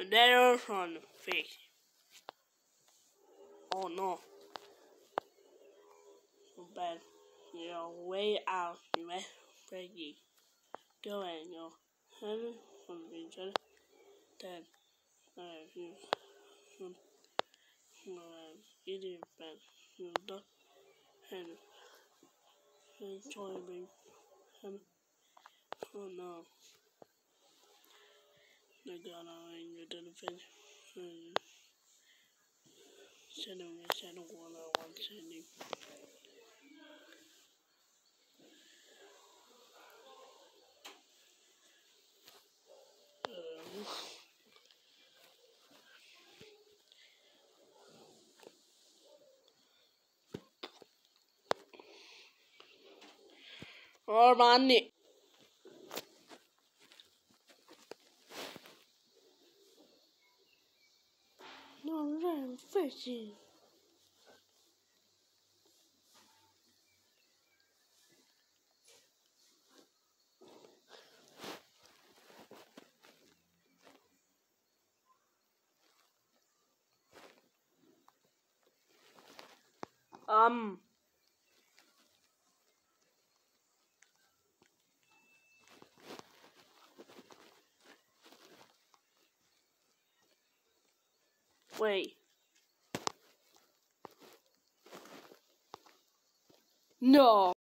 There's on fish. Oh no. But you're way out, you may Peggy. Go and your heaven from each other. Then you it is bad. You don't enjoy being oh no. The God in your finish. Sending me send one I want sending. Or money. No, I'm fishing. Wait. No.